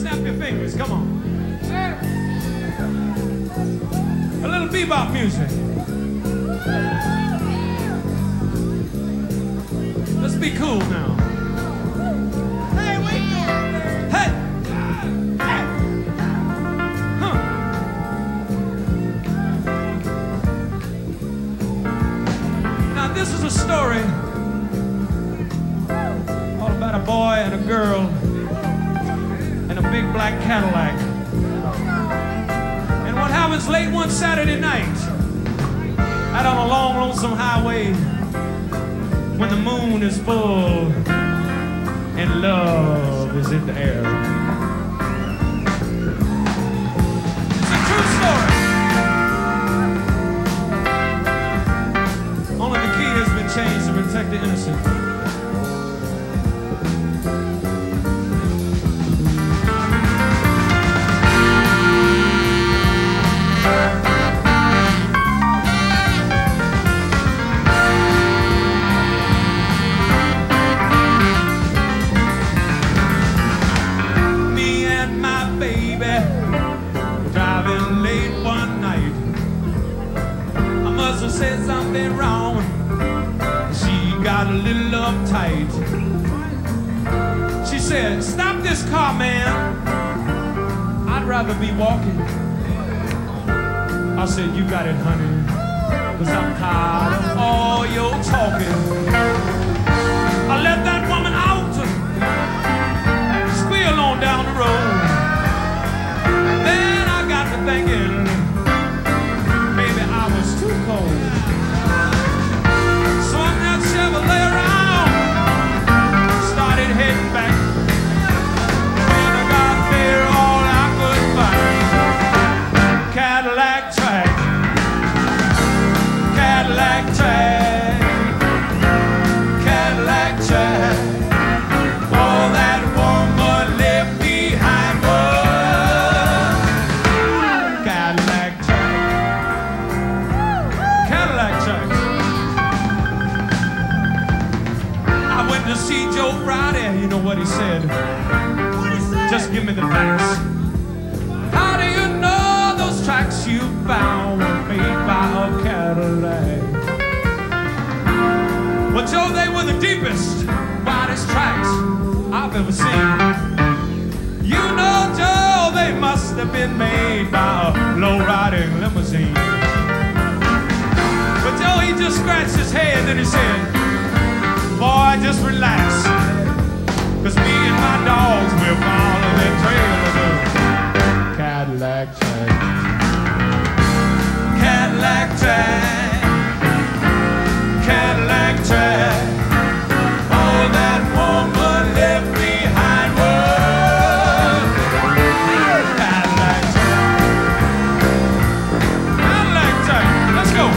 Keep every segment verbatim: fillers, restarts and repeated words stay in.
Snap your fingers, come on. A little bebop music. Let's be cool now. Hey, wait there. Hey. Hey. Huh. Now this is a story all about a boy and a girl and a big black Cadillac. And what happens late one Saturday night out on a long, lonesome highway when the moon is full and love is in the air. It's a true story. Only the key has been changed to protect the innocent. Said something wrong. She got a little uptight. She said, "Stop this car, man. I'd rather be walking." I said, "You got it, honey, 'cause I'm tired of all your talking." I let that woman out, squeal on down the road. Then I got to thinking, maybe I was too cold. Swung that Chevrolet around, started heading back. When I got there, all I could find, Cadillac track, Cadillac track, Cadillac track. All that woman left behind was Cadillac track. Cadillac tracks. I went to see Joe Friday. You know what he said? What he said? Just give me the facts. How do you know those tracks you found were made by a Cadillac? Well, Joe, they were the deepest, widest tracks I've ever seen. You know, Joe, they must have been made by a low-riding limousine. But Joe, he just scratched his head and he said, "Boy, just relax, 'cause me and my dogs will follow that trail of the Cadillac track, Cadillac track, Cadillac track. All that woman left behind was Cadillac track, Cadillac track." Let's go.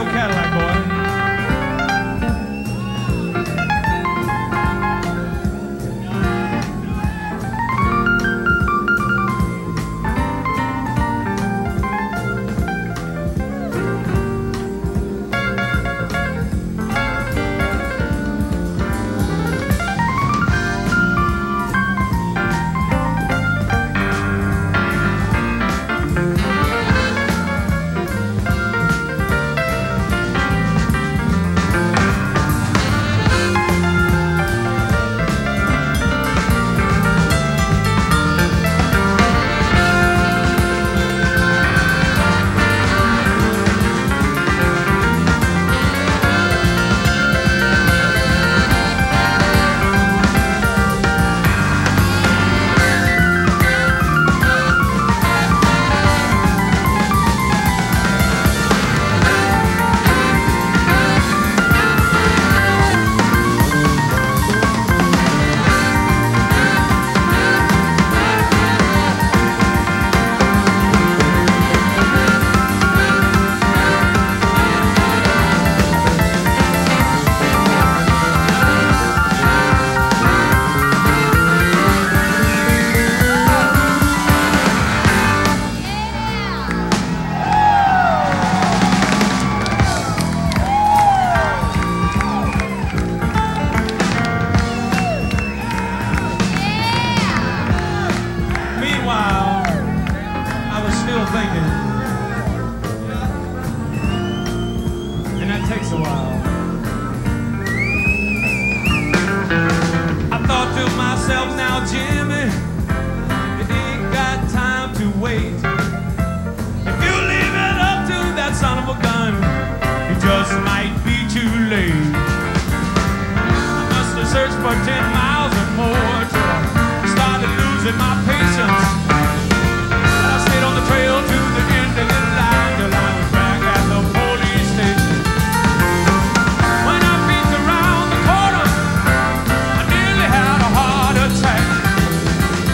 old Cadillac, boy. Thinking, and that takes a while. I thought to myself, now Jimmy, you ain't got time to wait. If you leave it up to that son of a gun, it just might be too late. I must have searched for ten miles or more till I started losing my patience. On the trail to the end of the line till I was back at the police station. When I peeked around the corner, I nearly had a heart attack.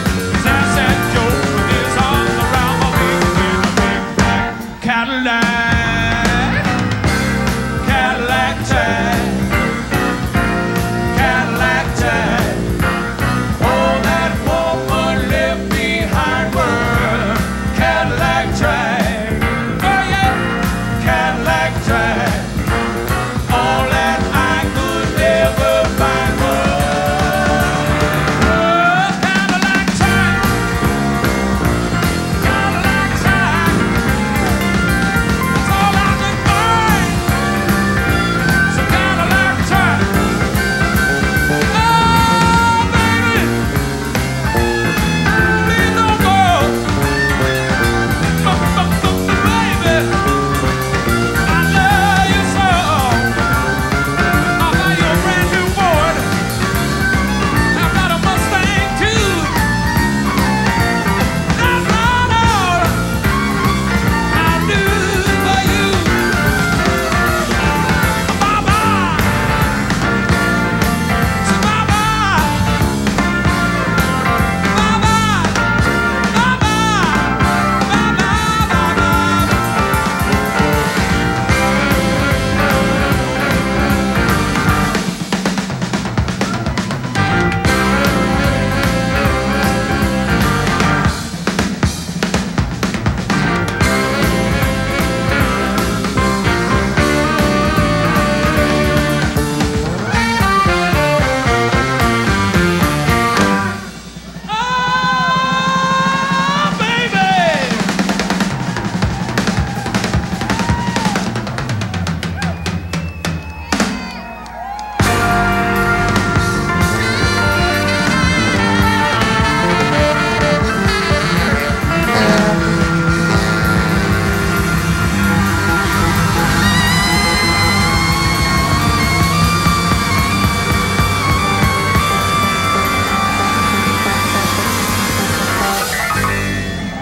Sassy Joe with his arms around my waist in a big black Cadillac.